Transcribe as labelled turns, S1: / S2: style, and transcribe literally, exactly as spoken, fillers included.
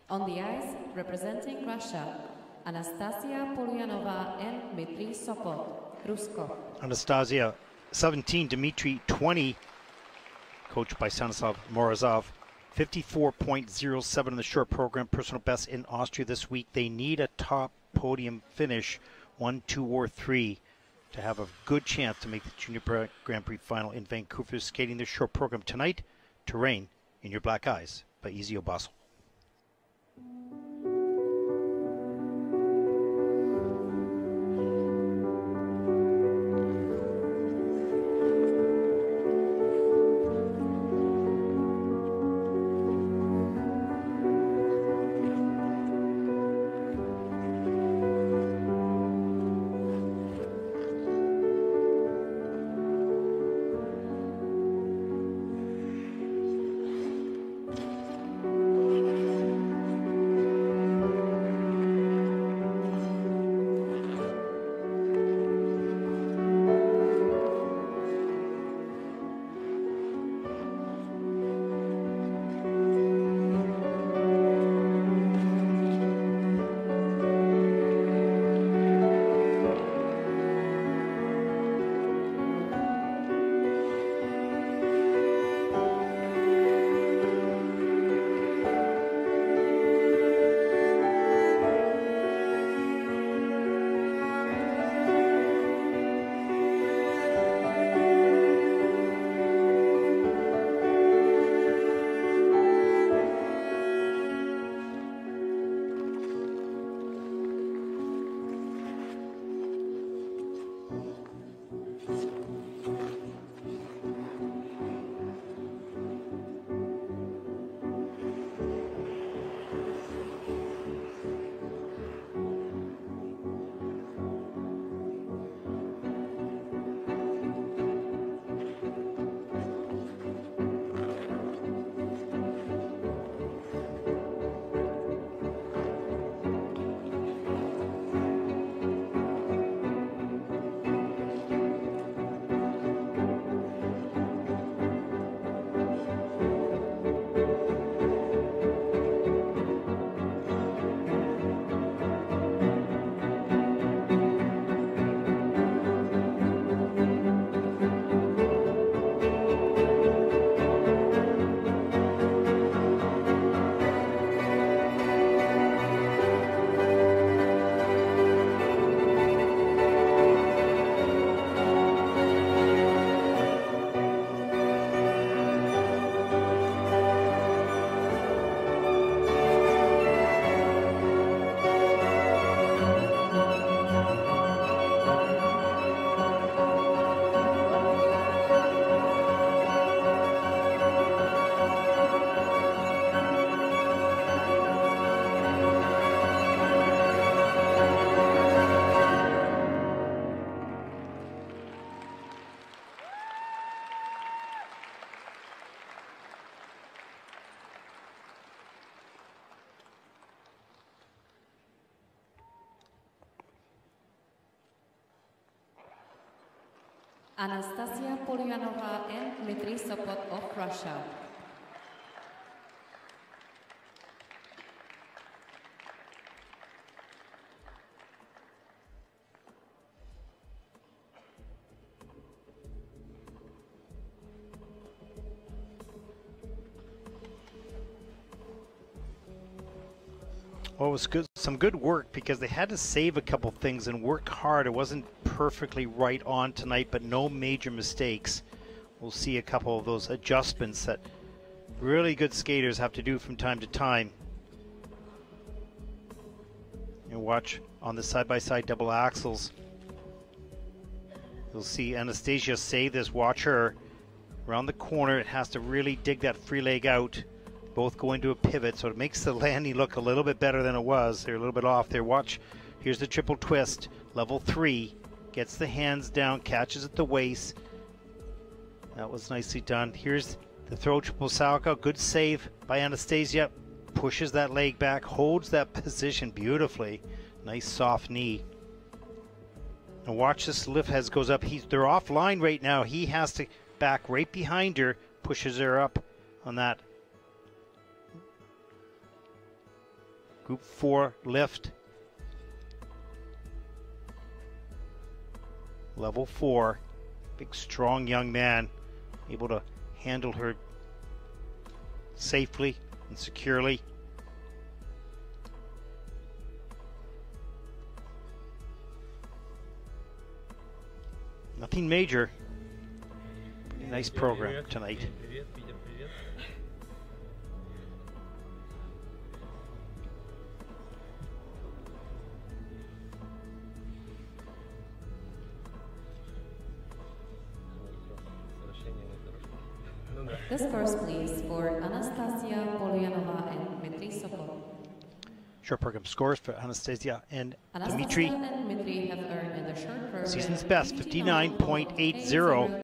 S1: On the ice, representing Russia, Anastasia Polyanova and Dmitry Sopot, Rusko.
S2: Anastasia, seventeen, Dmitry, twenty, coached by Stanislav Morozov. fifty-four point oh seven in the short program, personal best in Austria this week. They need a top podium finish, one, two, or three, to have a good chance to make the Junior Grand Prix final in Vancouver. Skating their short program tonight, Terrain in Your Black Eyes by Ezio Basso.
S1: Anastasia Polyanova and Dmitry Sopot of Russia.
S2: Well, it was good, some good work because they had to save a couple things and work hard. It wasn't perfectly right on tonight, but no major mistakes. We'll see a couple of those adjustments that really good skaters have to do from time to time. And watch on the side-by-side double axles. You'll see Anastasia save this. Watch her around the corner. It has to really dig that free leg out. Both go into a pivot, so it makes the landing look a little bit better than it was. They're a little bit off there. Watch, here's the triple twist, level three. Gets the hands down, catches at the waist. That was nicely done. Here's the throw triple salchow. Good save by Anastasia. Pushes that leg back, holds that position beautifully. Nice soft knee. And watch this lift as goes up. He's, they're offline right now. He has to back right behind her, pushes her up on that Group four lift. Level four. Big, strong young man, able to handle her safely and securely. Nothing major. Pretty nice program tonight.
S1: The scores, please, for Anastasia Polyanova and Dmitry Sokol.
S2: Short program scores for Anastasia and
S1: Anastasia
S2: Dmitry.
S1: and Dmitry have earned in the short program
S2: Season's best, fifty-nine point eight zero.